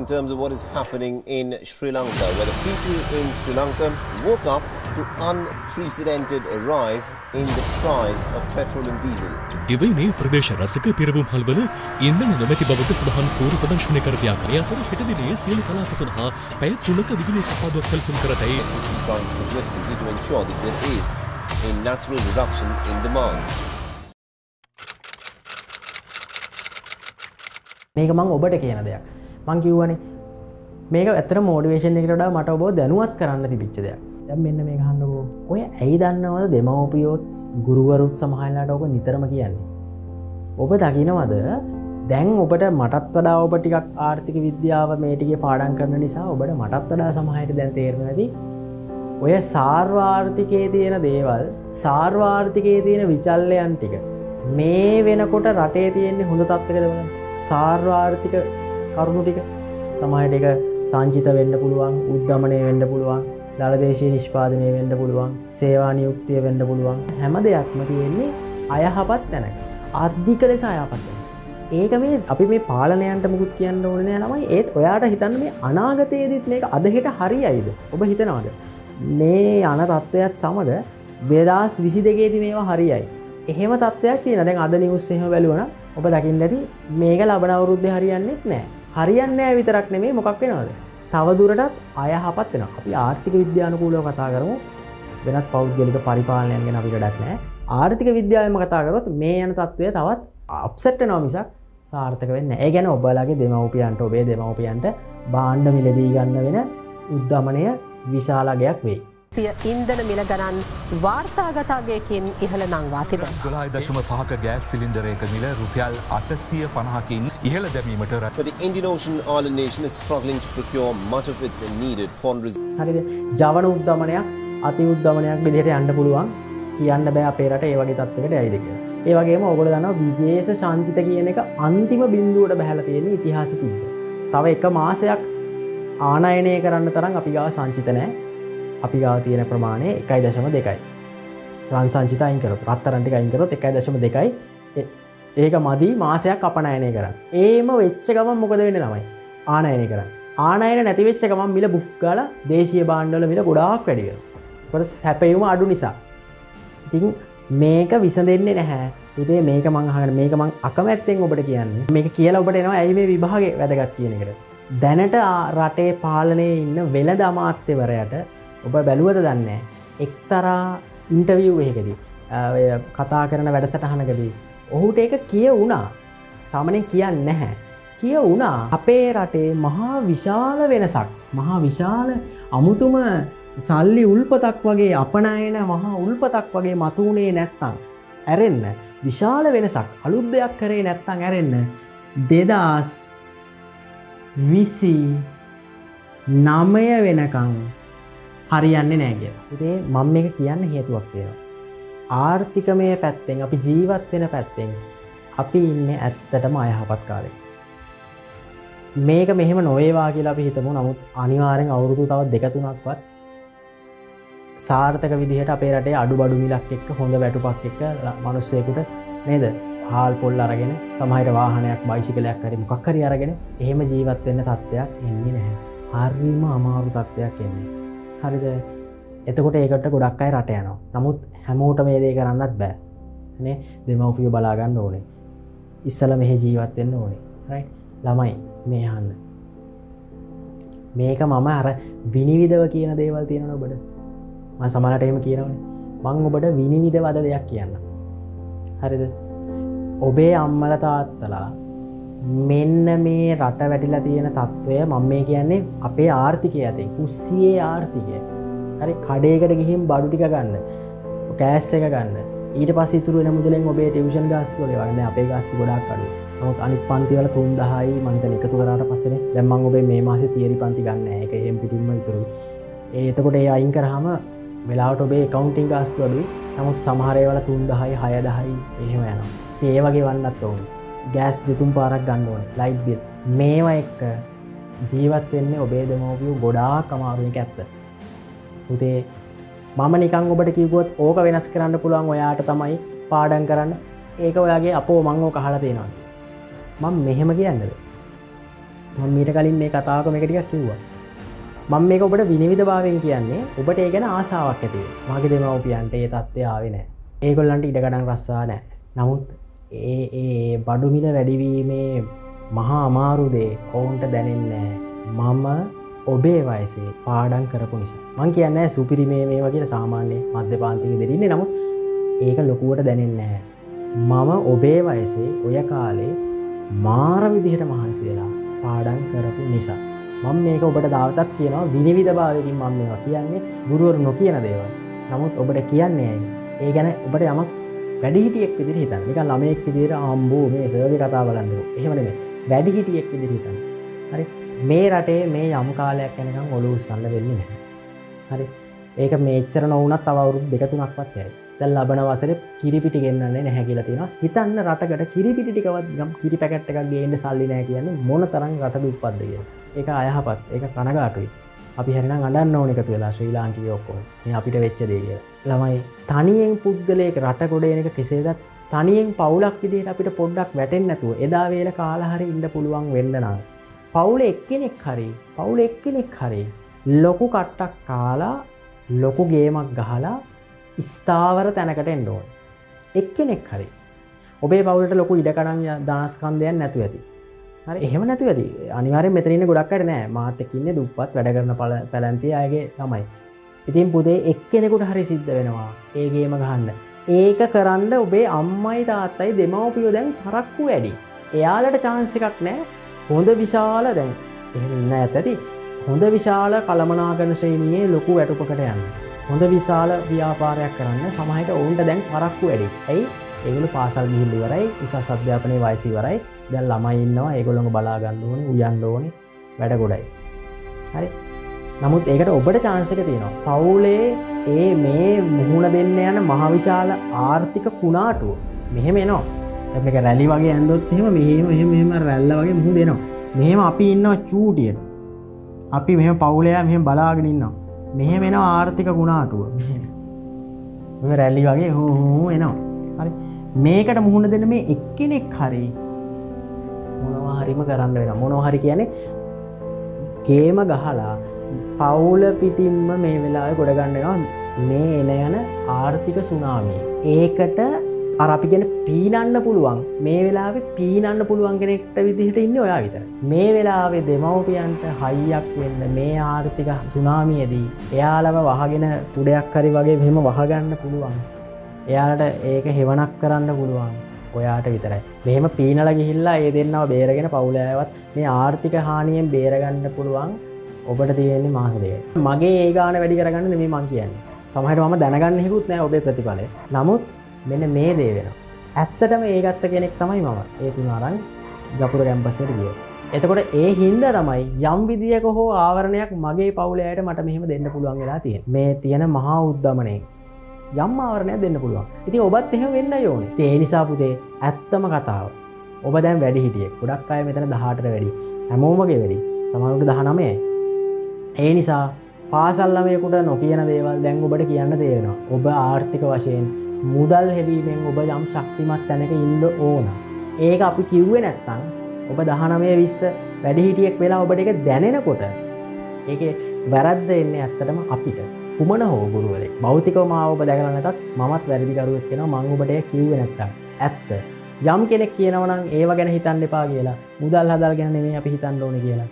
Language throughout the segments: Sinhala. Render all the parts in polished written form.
In terms of what is happening in Sri Lanka, where the people in Sri Lanka woke up to unprecedented rise in the price of petrol and diesel. දිවයිනේ ප්‍රදේශ රසක පිරවුම් හල්වල ඉන්ධන නොමැති බවට සඳහන් පූර්ව ප්‍රදර්ශනය කර තියා කරේ අතර හෙට දිනේ සියලු කලාප සඳහා පැය 3ක විදුලි කපාදුවක් සැලසුම් කර ඇතැයි Prices significantly to ensure that there is a natural reduction in demand. මේක මම ඔබට කියන දෙයක්. මං කිව්වනේ මේක ඇත්තට මොටිවේෂන් එකකට වඩා මට ඔබව දැනුවත් කරන්න තිබිච්ච දෙයක්. දැන් මෙන්න මේක අහන්නකෝ. ඔය ඇයි දන්නවද දෙමව්පියොත් ගුරුවරුත් සමහරලාට ඔබ නිතරම කියන්නේ. ඔබ දකින්නවද දැන් ඔබට මටත් වඩා ඔබ ටිකක් ආර්ථික විද්‍යාව මේ ටිකේ පාඩම් කරන නිසා ඔබට මටත් වඩා සමහරට දැන් තේරෙනවා ඇති. ඔය සාර්වාර්ථිකයේ තියෙන දේවල් සාර්වාර්ථිකයේ තියෙන විචල්යන් ටික මේ වෙනකොට රටේ තියෙන්නේ හොඳ තත්ත්වයකද බලන්න. සාර්වාර්ථික කරුණු ටික සමහරට ඒක සංචිත වෙන්න පුළුවන්, උද්දමනය වෙන්න පුළුවන්, දළදේශීය නිෂ්පාදනය වෙන්න පුළුවන්, සේවා නියුක්තිය වෙන්න පුළුවන්. හැම දෙයක්ම තියෙන්නේ අයහපත් තැනක. අධික ලෙස අයහපත් තැනක. ඒක මේ අපි මේ පාලනයන්ට මුකුත් කියන්න ඕනේ නෑ ළමයි. ඒත් ඔයාට හිතන්න මේ අනාගතයේදීත් මේක අද හෙට හරියයිද? ඔබ හිතනවාද? මේ යන තත්ත්වයක් සමග 2022 දී මේවා හරියයි. එහෙම තත්ත්වයක් තියෙනවා. දැන් අද නිවුස් එහෙම බැලුවනම් ඔබ දකින්න ඇති මේක ලබන අවුරුද්දේ හරියන්නේත් නැහැ. හරියන්නේ නැහැ විතරක් නෙමෙයි මොකක් වෙනවද? තව දුරටත් අයහපත් වෙනවා. අපි ආර්ථික විද්‍යානුකූලව කතා කරමු. වෙනත් පෞද්ගලික පරිපාලනයන් ගැන අපිට වැඩක් නැහැ. ආර්ථික විද්‍යාවෙන්ම කතා කරොත් මේ යන තත්ත්වය තවත් අප්සෙට් වෙනවා මිසක් සාර්ථක වෙන්නේ නැහැ. ඒ කියන්නේ ඔබලාගේ දෙමව්පියන්ට ඔබේ දෙමව්පියන්ට භාණ්ඩ මිලදී ගන්න වෙන උද්දමනය විශාලගයක් වෙයි. සිය ඉන්ධන මිල ගණන් වාර්තාගතගයකින් ඉහළ නංවා තිබෙන. 12.5ක ගෑස් සිලින්ඩරයක මිල රුපියල් 850කින් ඉහළ දැමීමට But the Indian Ocean island nation is struggling to procure much of its needed foreign reserves. හරිද? ජවන උද්දමනයක් අති උද්දමනයක් විදිහට යන්න පුළුවන් කියන්න බෑ අපේ රට ඒ වගේ තත්ත්වයකට ඇයිද කියලා. ඒ වගේම ඔයගොල්ලෝ දන්නවා විදේශ සංචිත කියන එක අන්තිම බිඳුවට බහැලා තියෙන ඉතිහාසෙ තිබ්බ. තව එක මාසයක් ආනයනය කරන්න තරම් අපි ගාව සංචිත නැහැ. අපි ගාව තියෙන ප්‍රමාණය 1.2යි. රන් සංචිත අයින් කරොත් රත්තරන් ටික අයින් කරොත් 1.2යි. ඒක මදි මාසයක් අපනයනය කරන්න. ඒම වෙච්ච ගමන් මොකද වෙන්නේ ළමයි? ආනයනය කරන්න. ආනයන නැති වෙච්ච ගමන් මිල බුක් ගාලා දේශීය භාණ්ඩවල මිල ගොඩාක් වැඩි වෙනවා. ඒකට හැපෙවීම අඩු නිසා. ඉතින් මේක විසඳෙන්නේ නැහැ. උදේ මේක මං අහගෙන මේක මං අකමැත්තෙන් ඔබට කියන්නේ. මේක කියලා ඔබට එනවා ඇයි මේ විභාගේ වැදගත් කියන එකට. දැනට රටේ පාලනයේ ඉන්න වෙළඳ අමාත්‍යවරයාට ඔබ බැලුවද දන්නේ එක්තරා ඉන්ටර්විව් එකකදී කතා කරන වැඩසටහනකදී ඔහුට ඒක කියවුණා. සාමාන්‍යයෙන් කියන්නේ නැහැ. කියවුණා අපේ රටේ මහා විශාල වෙනසක්, මහා විශාල අමුතුම සල්ලි උල්පතක් වගේ අපනයන මහා උල්පතක් වගේ මතුුණේ නැත්තම් ඇරෙන්න විශාල වෙනසක් අලුත් දෙයක් කරේ නැත්තම් ඇරෙන්න 2029 වෙනකම් හරියන්නේ නැහැ කියලා. ඉතින් මම මේක කියන්න හේතුවක් තියෙනවා. ආර්ථිකමය පැත්තෙන් අපි ජීවත් වෙන පැත්තෙන් අපි ඉන්නේ ඇත්තටම අයහපත් කාලෙක. මේක මෙහෙම නොවේවා කියලා අපි හිතමු. නමුත් අනිවාර්යෙන් අවුරුදු තව 2-3ක්වත් සාර්ථක විදිහට අපේ රටේ අඩුබඩු මිලක් එක්ක හොඳ වැටුපක් එක්ක මිනිස්සෙකුට නේද? හාල් පොල් අරගෙන සමහර වාහනයක් බයිසිකලයක් හරි මොකක් හරි අරගෙන එහෙම ජීවත් වෙන්න තත්ත්වයක් එන්නේ නැහැ. හරිම අමාරු තත්ත්වයක් එන්නේ. හරිද? එතකොට ඒකට ගොඩක් අය රට යනවා. නමුත් හැමෝටම මේ දේ කරන්නත් බෑ. නේ? දෙමව්පියෝ බලා ගන්න ඕනේ. ඉස්සලා මෙහෙ ජීවත් වෙන්න ඕනේ. රයිට්? ළමයි මේ අහන්න. මේක මම අර විනිවිදව කියන දේවල් තියෙනවනේ ඔබට. මම සමහරට එහෙම කියනවනේ. මම ඔබට විනිවිදව අද දෙයක් කියන්නම්. හරිද? ඔබේ අම්මලා තාත්තලා මෙන්න මේ රට වැටිලා තියෙන තත්ත්වය මම මේ කියන්නේ අපේ ආර්ථිකය ඇතින් කුස්සියේ ආර්ථිකය. හරි කඩේකට ගිහින් බඩු ටික ගන්න. කෑස් එක ගන්න. ඊට පස්සේ ඉතුරු වෙන මුදලෙන් ඔබේ ටියුෂන් ගාස්තු වල වගේ නෑ අපේ ගාස්තු ගොඩාක් අඩුයි. නමුත් අනිත් පන්ති වල 3000යි මම හිතන්නේ එකතු කරාට පස්සේනේ දැන් මම ඔබේ මේ මාසේ තියරි පන්ති ගන්න නෑ. ඒක එහෙම් පිටින්ම ඉතුරුයි. එතකොට ඒ අයින් කරාම වෙලාවට ඔබේ accounting ගාස්තු අඩුයි. නමුත් සමහර ඒවාල 3000යි 6000යි එහෙම යනවා. ඒ වගේ වන්නත් ඕනේ. ගෑස් 2-3 පාරක් ගන්න ඕනේ. Light bill. මේවා එක්ක ජීවත් වෙන්නේ ඔබේ දෙමව්පියෝ ගොඩාක් අමාරු එක ඇත්ත. උදේ මම නිකන් ඔබට කිව්වොත් ඕක වෙනස් කරන්න පුළුවන් ඔයාට තමයි පාඩම් කරන්න. ඒක ඔයාගේ අපෝ මං ඕක අහලා තියෙනවා. මම මෙහෙම කියන්නද? මම මීට කලින් මේ කතාවක මේක ටිකක් කිව්වා. මම මේක ඔබට විනිවිදභාවයෙන් කියන්නේ ඔබට ඒ ගැන ආසාවක් ඇති වෙනවා. මගේ දෙමව්පියන්ට ඒ තත්ත්වය ආවේ නැහැ. ඒගොල්ලන්ට ඉඩකඩම් රස්සා නැහැ. නමුත් ඒ බඩු මිල වැඩිවීමේ මහා අමාරු දේ ඔවුන්ට දැනෙන්නේ නැහැ. මම ඔබේ වයසේ පාඩම් කරපු නිසා. මං කියන්නේ සුපිරි මේවා කියලා සාමාන්‍ය මධ්‍යපාන්තික විදිහට ඉන්නේ. නමුත් ඒක ලොකුවට දැනෙන්නේ නැහැ. මම ඔබේ වයසේ ඔය කාලේ මාර විදිහට මහන්සි වෙලා පාඩම් කරපු නිසා. මම මේක ඔබට දාවතත් කියනවා විනිවිදභාවයකින් මම මේවා කියන්නේ ගුරුවරු නොකියන දේවල්. නමුත් ඔබට කියන්නේ ඇයි? ඒ ගැන ඔබට යමක් වැඩිහිටියෙක් විදිහට හිතන්න. නිකන් ළමයෙක් විදිහට ආම්බෝ මේ සර්ගේ කතාව බලන්නකො. එහෙම නෙමෙයි. වැඩිහිටියෙක් විදිහට හිතන්න. හරි. මේ රටේ මේ යම් කාලයක් යනකම් ඔලුව උස්සන්න වෙන්නේ නැහැ. හරි. ඒක මේච්චර නොවුනත් තව අවුරුදු 2-3ක්වත් යයි. දැන් ලබන වසරේ කිරිපිටි ගෙන්නන්නේ නැහැ කියලා තියෙනවා. හිතන්න රටකට කිරිපිටි ටිකවත් කිරි පැකට් එකක් ගේන්න සල්ලි නැහැ කියන්නේ මොන තරම් රට දුප්පත්ද කියලා. ඒක අයහපත්. ඒක කනගාටුයි. අපි හරිනම් අඬන්න ඕන එකතු වෙලා ශ්‍රී ලාංකිකයෝ ඔක්කොම. මේ අපිට වෙච්ච දේ කියලා. ළමයි තනියෙන් පුද්ගලයෙක් රට ගොඩ එන එක කෙසේදත් තනියෙන් පවුලක් විදිහට අපිට පොඩ්ඩක් වැටෙන්නේ නැතුව එදා වේල කාලා හරි ඉන්න පුළුවන් වෙන්න නම් පවුලේ එක්කෙනෙක් හරි ලොකු කට්ටක් කාලා ලොකු ගේමක් ගහලා ස්ථාවර තැනකට එන්න ඕන. එක්කෙනෙක් හරි. ඔබේ පවුලට ලොකු ඉඩකඩම් ධනස්කන්ධයක් නැතුව ඇති. හරි එහෙම නැතුව ඇති. අනිවාර්යෙන් මෙතන ඉන්න ගොඩක් අය නෑ. මාත් එක්ක ඉන්නේ දුප්පත් වැඩ කරන පැලැන්තිය අයගේ ළමයි. ඉතින් පුතේ එක්කෙනෙකුට හරි සිද්ධ වෙනවා ඒ ගේම ගහන්න. ඒක කරන්න ඔබේ අම්මයි තාත්තයි දෙමව්පියෝ දැන් තරක්කු වැඩි. එයාලට chance එකක් නෑ. හොඳ විශාල දැන් එහෙම ඉන්න ඇත ඇති. හොඳ විශාල කළමනාකරන ශ්‍රේණියේ ලොකු වැටුපකට යන්න. හොඳ විශාල ව්‍යාපාරයක් කරන්න සමහරට ඔවුන්ට දැන් තරක්කු වැඩි. ඇයි? ඒගොල්ලෝ පාසල් ගිහින් ඉවරයි, උසස් අධ්‍යාපනයේ වයස ඉවරයි. දැන් ළමයි ඉන්නවා. ඒගොල්ලෝව බලා ගන්න ඕනේ, උයන්න ඕනේ. වැඩ ගොඩයි. හරි. නමුත් ඒකට ඔබට chance එක තියෙනවා. පවුලේ මේ මුහුණ දෙන්න යන මහ විශාල ආර්ථික කුණාටුව මෙහෙම එනවා. දැන් මේක රැලි වගේ ඇඳොත් එහෙම මෙහෙම රැල්ල වගේ මුහුණ දෙනවා. මෙහෙම අපි ඉන්නවා චූටියට. අපි මෙහෙම පවුලේ මෙහෙම බලාගෙන ඉන්නවා. මෙහෙම එනවා ආර්ථික කුණාටුව. මෙහෙම රැලි වගේ හෝ එනවා. හරි. මේකට මුහුණ දෙන්න මේ එක්කෙනෙක් හරි මොනවා හරිම කරන්න වෙනවා. මොනවා හරි කියන්නේ ගේම ගහලා පවුල පිටින්ම මේ වෙලාවේ ගොඩ ගන්න වෙනවා මේ එන යන ආර්ථික සුනාමිය. ඒකට අර අපි කියන්නේ පීනන්න පුළුවන් මේ වෙලාවේ පීනන්න පුළුවන් කෙනෙක්ට විදිහට ඉන්නේ ඔයා විතරයි. මේ වෙලාවේ දෙමව්පියන්ට හයියක් වෙන්න මේ ආර්ථික සුනාමියේදී එයාලව වහගෙන කුඩයක් හරි වගේ මෙහෙම වහගන්න පුළුවන්. එයාලට ඒක හෙවණක් කරන්න පුළුවන් ඔයාට විතරයි. මෙහෙම පීනලා ගිහිල්ලා ඒ දෙන්නව බේරගෙන පවුල අයවත් මේ ආර්ථික හානියෙන් බේරගන්න පුළුවන් ඔබට තියෙන්නේ මාස දෙකයි. මගේ ඒ ගාන වැඩි කරගන්න නෙමෙයි මං කියන්නේ. සමහරවිට මම දැනගන්න හිකුත් නැහැ ඔබේ ප්‍රතිඵලය. නමුත් මෙන්න මේ දේ වෙනවා. ඇත්තටම ඒ ගත්ත කෙනෙක් තමයි මම. ඒ තුන අරන් ගපුර කැම්පස් එකට ගියේ. එතකොට ඒ හින්දා තමයි යම් විදියක හෝ ආවරණයක් මගේ පවුලේ අයට මට මෙහෙම දෙන්න පුළුවන් වෙලා තියෙන්නේ. මේ තියෙන මහා උද්දමනයෙන් යම් ආවරණයක් දෙන්න පුළුවන්. ඉතින් ඔබත් එහෙම වෙන්නයි ඕනේ. ඉතින් ඒ නිසා පුතේ ඇත්තම කතාව. ඔබ දැන් වැඩි හිටියෙක්. ගොඩක් අය මෙතන 18ට වැඩි. හැමෝමගේ වැඩි. සමහරවිට 19යි. ඒ නිසා පාසල් ළමයෙකුට නොකියන දේවල් දැන් ඔබට කියන්න තේරෙනවා. ඔබ ආර්ථික වශයෙන් මුදල් හෙවීමෙන් ඔබ යම් ශක්තිමත් තැනක ඉන්න ඕන. ඒක අපි කිව්වේ නැත්තම් ඔබ 19 20 වැඩිහිටියෙක් වෙලා ඔබට ඒක දැනෙනකොට ඒකේ වැරද්ද එන්නේ ඇත්තටම අපිට. කුමන හෝ ගුරුවරයෙක් භෞතිකව මාව ඔබ දැකලා නැතත් මමත් වැරදිකරුවෙක් වෙනවා මම ඔබට ඒක කිව්වේ නැත්තම්. ඇත්ත. යම් කෙනෙක් කියනවා නම් ඒව ගැන හිතන්න එපා කියලා. මුදල් හදල් ගැන නෙමෙයි අපි හිතන්න ඕනේ කියලා.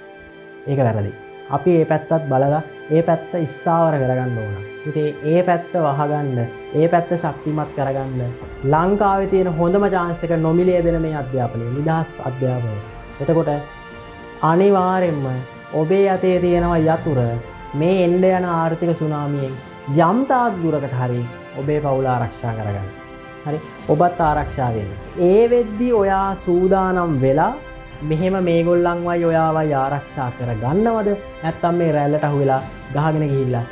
ඒක වැරදි. අපි ඒ පැත්තත් බලලා ඒ පැත්ත ස්ථාවර කරගන්න ඕන. ඉතින් ඒ පැත්ත වහගන්න, ඒ පැත්ත ශක්තිමත් කරගන්න ලංකාවේ තියෙන හොඳම chance එක නොමිලේ දෙන මේ අධ්‍යාපනය, නිදහස් අධ්‍යාපනය. එතකොට අනිවාර්යෙන්ම ඔබේ අතේ තියෙනවා යතුර මේ එන්න යන ආර්ථික සුනාමියෙන් යම් තාක් දුරකට හරි ඔබේ පවුල ආරක්ෂා කරගන්න. හරි ඔබත් ආරක්ෂා වෙන්න. ඒ වෙද්දී ඔයා සූදානම් වෙලා මෙහෙම මේගොල්ලන්වයි ඔයාවයි ආරක්ෂා කර ගන්නවද නැත්නම් මේ රැල්ලට අහුවෙලා ගහගෙන ගිහිල්ලා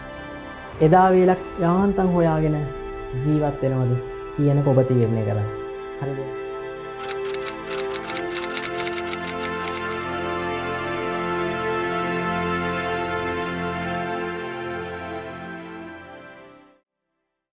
එදා වේලක් යාන්තම් හොයාගෙන ජීවත් වෙනවද කියන ඔබ තීරණය කරන්න. හරිද?